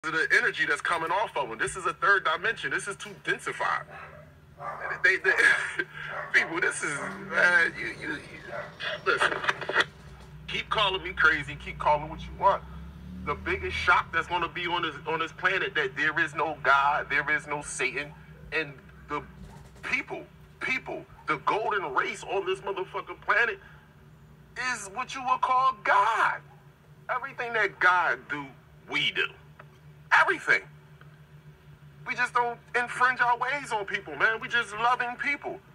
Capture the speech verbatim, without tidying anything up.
the energy that's coming off of them. This is a third dimension. This is too densified. They, they, people, this is, man, you, you, you, listen, keep calling me crazy, keep calling what you want. The biggest shock that's going to be on this, on this planet, that there is no God, there is no Satan, and the people, people, the golden race on this motherfucking planet is what you would call God. Everything that God do, we do. Everything. We just don't infringe our ways on people, man. We just loving people.